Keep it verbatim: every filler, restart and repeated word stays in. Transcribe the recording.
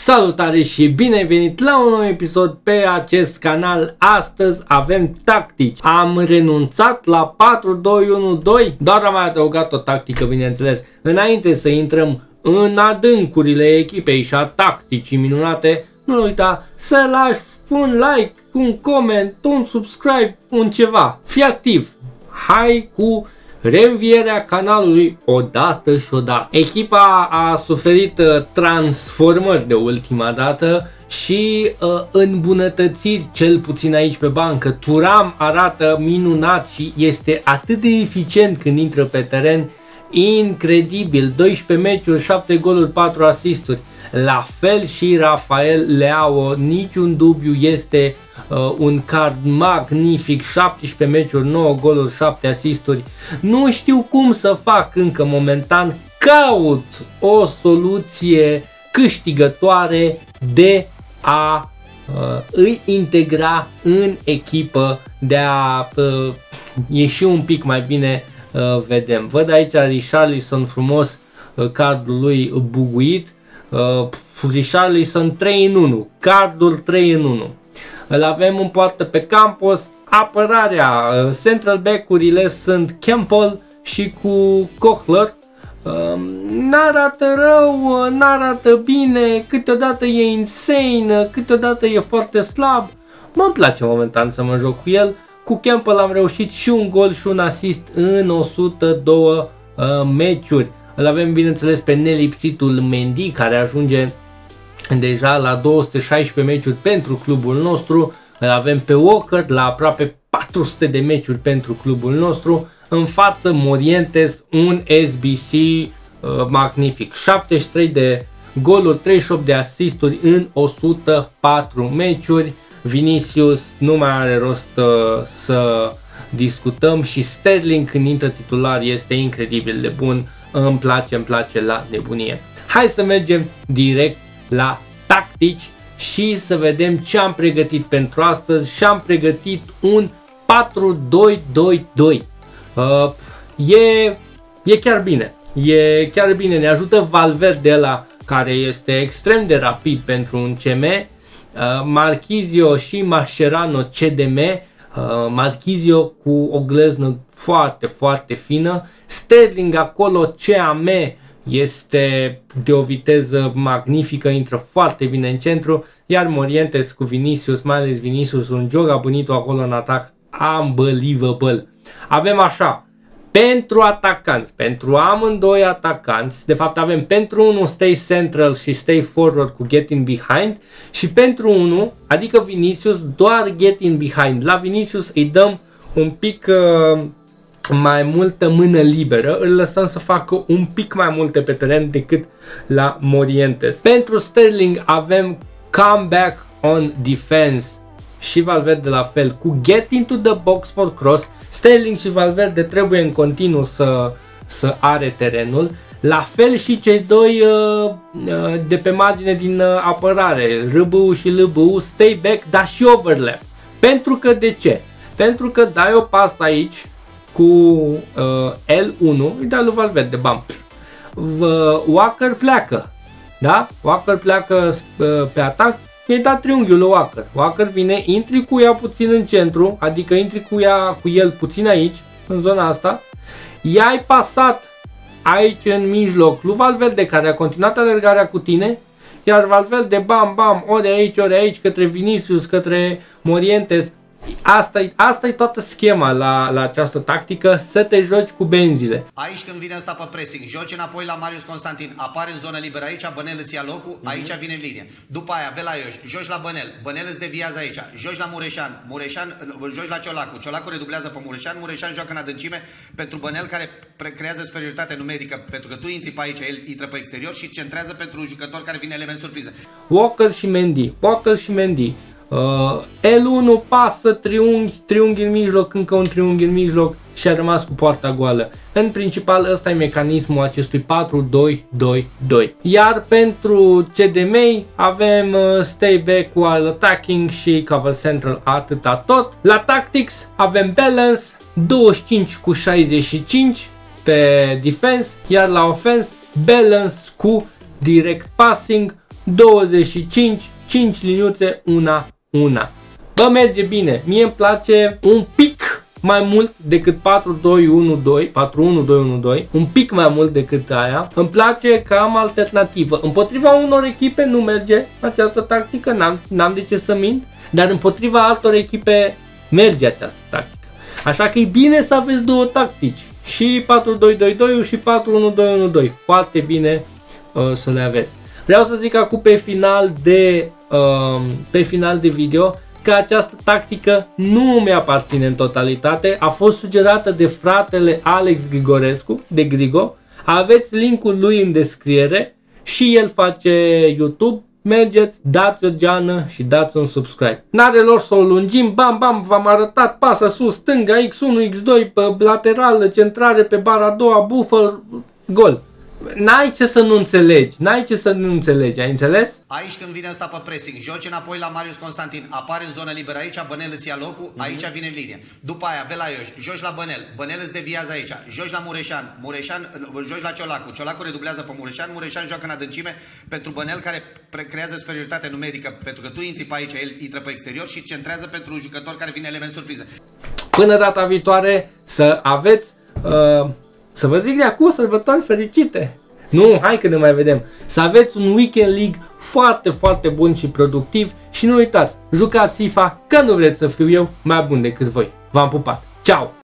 Salutare și bine ai venit la un nou episod pe acest canal. Astăzi avem tactici. Am renunțat la patru doi unu doi, doar am mai adăugat o tactică, bineînțeles. Înainte să intrăm în adâncurile echipei și a tacticii minunate, nu uita să lași un like, un coment, un subscribe, un ceva. Fii activ. Hai cu reînvierea canalului odată și odată. Echipa a suferit uh, transformări de ultima dată și uh, îmbunătățiri, cel puțin aici pe bancă. Thuram arată minunat și este atât de eficient când intră pe teren. Incredibil, doisprezece meciuri, șapte goluri, patru asisturi. La fel și Rafael Leao, niciun dubiu, este uh, un card magnific, șaptesprezece meciuri, nouă goluri, șapte asisturi. Nu știu cum să fac încă momentan, caut o soluție câștigătoare de a uh, îi integra în echipă, de a uh, ieși un pic mai bine, uh, vedem. Văd aici Richarlison frumos, uh, cardul lui buguit. Uh, Richarlison trei în unu, cardul trei în unu. Îl avem în poartă pe Campos. Apărarea, uh, central back-urile sunt Campbell și cu Kohler. uh, N-arată rău, uh, n-arată bine, câteodată e insane, câteodată e foarte slab. Mă place momentan să mă joc cu el. Cu Campbell am reușit și un gol și un asist în o sută doi uh, meciuri. Îl avem, bineînțeles, pe nelipsitul Mendy, care ajunge deja la două sute șaisprezece meciuri pentru clubul nostru. Îl avem pe Walker la aproape patru sute de meciuri pentru clubul nostru. În față Morientes, un S B C uh, magnific, șaptezeci și trei de goluri, treizeci și opt de asisturi în o sută patru meciuri. Vinicius nu mai are rost uh, să discutăm și Sterling când intră titular este incredibil de bun. Îmi place, îmi place la nebunie. Hai să mergem direct la tactici și să vedem ce am pregătit pentru astăzi. Și am pregătit un patru doi doi doi. Uh, e, e chiar bine. E chiar bine. Ne ajută Valverde ăla, care este extrem de rapid pentru un C M. Uh, Marquisio și Mascherano C D M. Uh, Marquisio cu o gleznă foarte, foarte fină. Sterling acolo, C A M, este de o viteză magnifică, intră foarte bine în centru. Iar Morientes cu Vinicius, mai ales Vinicius, un Joga Bonito acolo în atac, unbelievable. Avem așa, pentru atacanți, pentru amândoi atacanți, de fapt avem pentru unul stay central și stay forward cu get in behind și pentru unul, adică Vinicius, doar get in behind. La Vinicius îi dăm un pic uh, mai multă mână liberă, îl lăsăm să facă un pic mai multe pe teren decât la Morientes. Pentru Sterling avem comeback on defense și Valverde la fel cu get into the box for cross. Sterling și Valverde trebuie în continuu să, să are terenul. La fel și cei doi uh, uh, de pe margine din uh, apărare, R B U și L B U, stay back, dar și overlap. Pentru că de ce? Pentru că dai o pasă aici cu uh, L unu, îi dai lui Valverde, bam. Uh, Walker pleacă, da? Walker pleacă uh, pe atac. I-ai dat triunghiul lui Walker. Walker vine, intri cu ea puțin în centru, adică intri cu ea, cu el puțin aici, în zona asta. I-ai pasat aici în mijloc lui Valverde, care a continuat alergarea cu tine, iar Valverde, bam, bam, ori aici, ori aici, către Vinicius, către Morientes. Asta e asta toată schema la, la această tactică, să te joci cu benzile. Aici când vine ăsta pe pressing, joci înapoi la Marius Constantin, apare în zonă liberă aici, Bănel îți ia locul, uh-huh. Aici vine în linie. După aia, Velaioș, joci la Bănel, Bănel îți deviază aici, joci la Mureșan, Mureșan, joci la Ciolacu, Ciolacu redublează pe Mureșan, Mureșan joacă în adâncime pentru Bănel, care creează superioritate numerică, pentru că tu intri pe aici, el intră pe exterior și centrează pentru un jucător care vine element surpriză. Walker și Mendy, Walker și Mendy. Uh, L unu pasă, triunghi, triunghi în mijloc, încă un triunghi în mijloc și a rămas cu poarta goală. În principal ăsta e mecanismul acestui patru doi doi doi. Iar pentru C D M avem uh, stay back while attacking și cover central, atâta tot. La tactics avem balance, douăzeci și cinci cu șaizeci și cinci pe defense, iar la offense balance cu direct passing, douăzeci și cinci, cinci liniuțe, una, una. Bă, merge bine. Mie îmi place un pic mai mult decât patru doi unu doi, patru unu doi unu doi, un pic mai mult decât aia. Îmi place că am alternativă. Împotriva unor echipe nu merge această tactică, n-am, n-am de ce să mint, dar împotriva altor echipe merge această tactică. Așa că e bine să aveți două tactici, și patru doi doi doi și patru unu doi unu doi. Foarte bine uh, să le aveți. Vreau să zic acum pe final de, uh, pe final de video că această tactică nu mi aparține în totalitate, a fost sugerată de fratele Alex Grigorescu, de Grigo. Aveți linkul lui în descriere și el face YouTube. Mergeți, dați o geană și dați un subscribe. N-are rost să o lungim, bam bam, v-am arătat pasă sus, stânga, X unu, X doi, pe laterală, centrare pe bara a doua, buffer, gol. N-ai ce să nu înțelegi, n-ai ce să nu înțelegi, ai înțeles? Aici când vine ăsta pe pressing, joci înapoi la Marius Constantin, apare în zonă liberă aici, Bănel îți ia locul, mm-hmm. aici vine în linie. După aia, Velaioș, joci la Bănel, Bănel îți deviază aici, joci la Mureșan, Mureșan, joci la Ciolacu, Ciolacu redublează pe Mureșan, Mureșan joacă în adâncime pentru Bănel care creează superioritate numerică, pentru că tu intri pe aici, el intră pe exterior și centrează pentru un jucător care vine element surpriză. Până data viitoare să aveți, uh, să vă zic de acum, sărbători fericite! Nu, hai că ne mai vedem. Să aveți un weekend league foarte, foarte bun și productiv și nu uitați, jucați FIFA, că nu vreți să fiu eu mai bun decât voi. V-am pupat. Ciao!